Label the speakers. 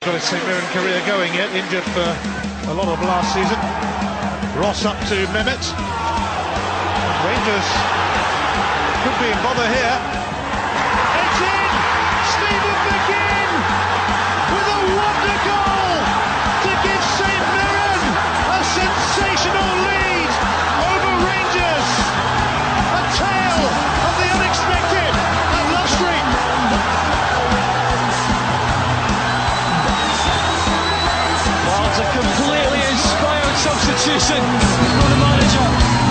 Speaker 1: Got his St Mirren career going yet, injured for a lot of last season. Ross up to Mehmet. Rangers could be in bother here. It's in! Stephen McGinn with a wonder goal to give St Mirren a sensational lead over Rangers. A tale of the unexpected at Love Street.
Speaker 2: Well, it's a completely inspired substitution for the manager.